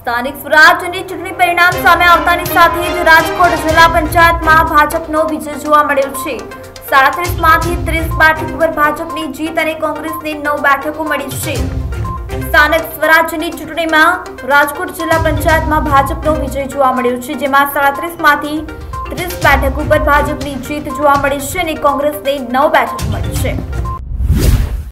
સ્થાનિક સ્વરાજ્યની ચૂંટણી પરિણામ સામે આવતાની સાથે જ રાજકોટ જિલ્લા પંચાયતમાં ભાજપનો વિજય જોવા મળ્યો છે। 37માંથી 30 બેઠક પર ભાજપની જીત અને કોંગ્રેસને 9 બેઠકો મળી છે। સ્થાનિક સ્વરાજ્યની ચૂંટણીમાં રાજકોટ જિલ્લા પંચાયતમાં ભાજપનો વિજય જોવા મળ્યો છે, જેમાં 37માંથી 30 બેઠકો પર ભાજપની જીત જોવા મળી છે અને કોંગ્રેસને 9 બેઠક મળી છે।